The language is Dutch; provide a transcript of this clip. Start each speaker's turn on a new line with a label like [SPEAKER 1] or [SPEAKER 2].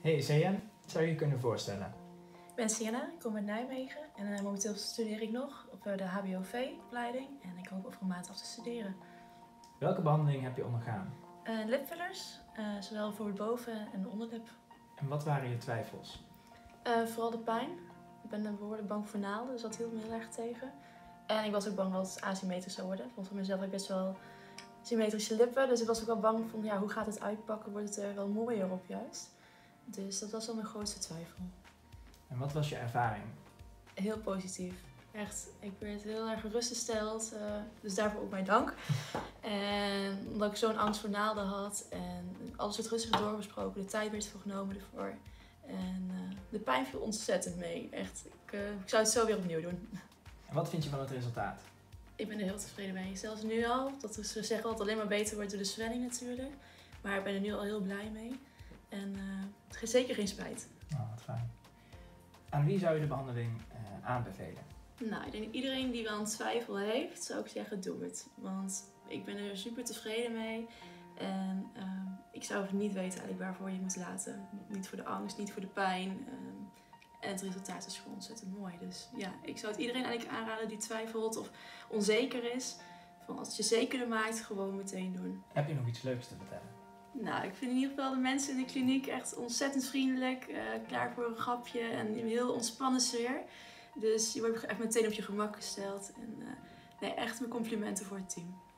[SPEAKER 1] Hey Sejan, zou je je kunnen voorstellen?
[SPEAKER 2] Ik ben Sienna, ik kom uit Nijmegen en momenteel studeer ik nog op de HBOV-opleiding en ik hoop over een maand af te studeren.
[SPEAKER 1] Welke behandeling heb je ondergaan?
[SPEAKER 2] Lipfillers, zowel voor het boven- en onderlip.
[SPEAKER 1] En wat waren je twijfels?
[SPEAKER 2] Vooral de pijn. Ik ben behoorlijk bang voor naalden, dus dat hield me heel erg tegen. En ik was ook bang dat het asymmetrisch zou worden. Want van mezelf heb ik best wel symmetrische lippen, dus ik was ook wel bang van hoe gaat het uitpakken, wordt het er wel mooier op juist. Dus dat was wel mijn grootste twijfel.
[SPEAKER 1] En wat was je ervaring?
[SPEAKER 2] Heel positief. Echt, ik werd heel erg gerustgesteld, dus daarvoor ook mijn dank. En omdat ik zo'n angst voor naalden had en alles werd rustig doorbesproken, de tijd werd genomen ervoor. En de pijn viel ontzettend mee. Echt, ik zou het zo weer opnieuw doen.
[SPEAKER 1] En wat vind je van het resultaat?
[SPEAKER 2] Ik ben er heel tevreden mee. Zelfs nu al, dat is, ze zeggen dat het alleen maar beter wordt door de zwelling natuurlijk. Maar ik ben er nu al heel blij mee. En zeker geen spijt.
[SPEAKER 1] Oh, wat fijn. Aan wie zou je de behandeling aanbevelen?
[SPEAKER 2] Nou, ik denk dat iedereen die wel een twijfel heeft, zou ik zeggen, doe het. Want ik ben er super tevreden mee. En ik zou niet weten eigenlijk waarvoor je moet laten. Niet voor de angst, niet voor de pijn. En het resultaat is gewoon ontzettend mooi. Dus ja, ik zou het iedereen eigenlijk aanraden die twijfelt of onzeker is. Van als het je zekerder maakt, gewoon meteen doen.
[SPEAKER 1] Heb je nog iets leuks te vertellen?
[SPEAKER 2] Nou, ik vind in ieder geval de mensen in de kliniek echt ontzettend vriendelijk. Klaar voor een grapje en een heel ontspannen sfeer. Dus je wordt echt meteen op je gemak gesteld. En nee, echt mijn complimenten voor het team.